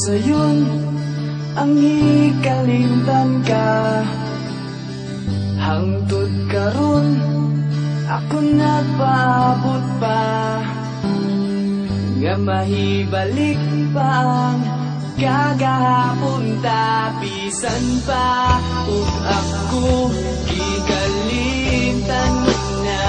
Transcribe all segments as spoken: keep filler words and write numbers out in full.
sayon ang ikalimtan ka. Hangtod karon ako nagpaabot pa, nga mahibalik pa ang kagahapon ta. Bisan pa ug ako gikalimtan mo na.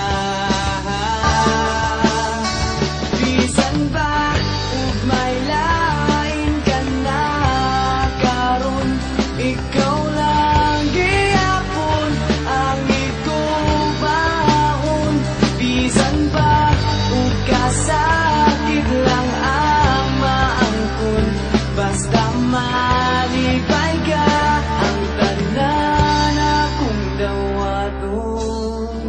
Bisan pa ug may lain ka na karon, ikaw lang gihapon ang igubaon. Bisan pa ug kasakit lang ang maangkon, basta malipay ka ang tanan akong dawaton.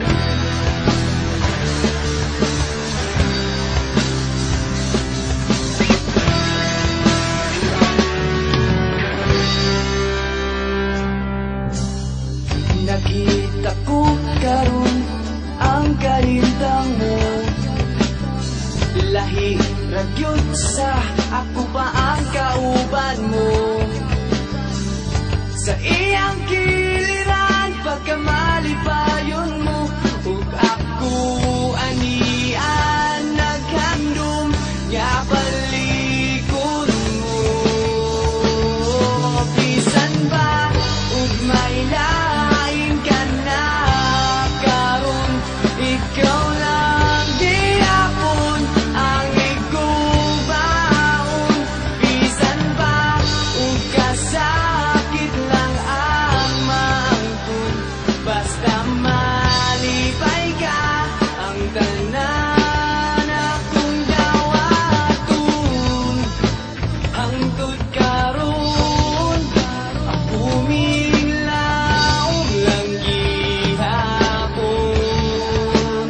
Nakita ko karon ang kalintang mo, lahi ragyod sa ako pa ang kauban mo. Sa iyang giliran pagkamalipayon mo, ug ako anian naghandom nga palikon mo. Bisan ba ug may lain ka na karon, ikaw lang gihapon ang igubaon. Bisan ba ug kasakit lang ang maangkon, basta malipay ka ang tanan akong dawaton. Hangtod karon ako minglaong lang gihapon,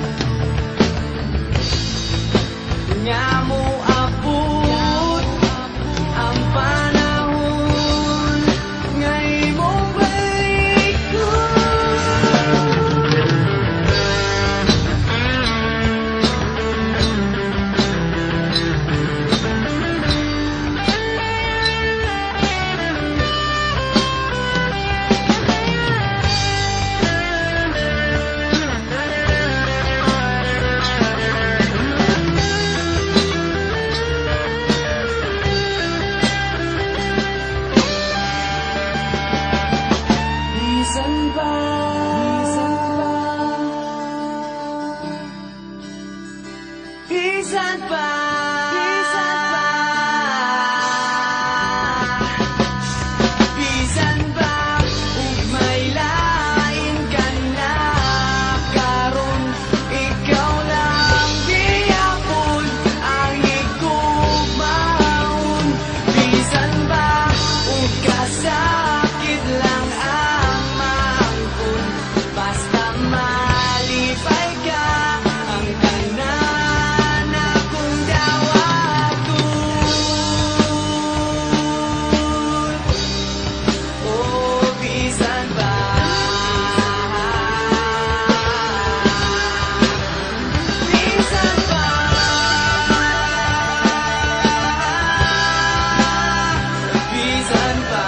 nga mo abot ang panahon nga imong balikon. Bisan pa, bisan pa, bisan pa, bisan pa ug may lain ka na karon, ikaw lang gihapon ang igubaon. Bisan ba ug kasakit lang ang maangkon, basta malipay ka ang tanan akong dawaton. Oh, bisan ba, bisan ba, bisan pa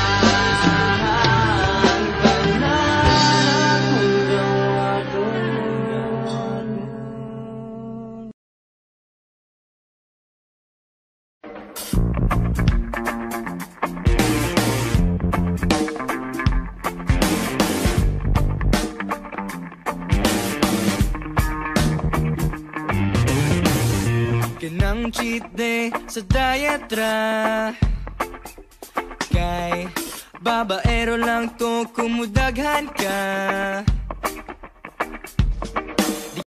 ang tanan akong dawaton. Kanang cheat day sa diet ra, kay babaero lang to kumudaghan ka.